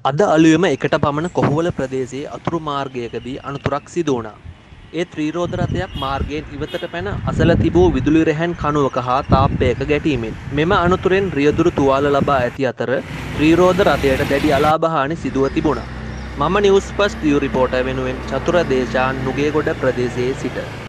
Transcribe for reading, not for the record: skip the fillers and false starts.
අද අලුයම එකට පමණ කොහුවල ප්‍රදේශයේ අතුරු මාර්ගයකදී අනතුරක් සිදු වුණා. ඒ ත්‍රිරෝද රථයක් මාර්ගයෙන් ඉවතට පැන අසල තිබූ විදුලි රැහැන් කණුවක හා තාප්පයක ගැටීමෙන් මෙම අනතුරෙන් රියදුරු තුවාල ලබා ඇති අතර ත්‍රිරෝද රථයට දැඩි අලාභ හානි සිදුව තිබුණා. මම නිවුස් ෆස්ට් වීව් රිපෝටර් වෙනුවෙන් චතුර දේශාන් නුගේගොඩ ප්‍රදේශයේ සිට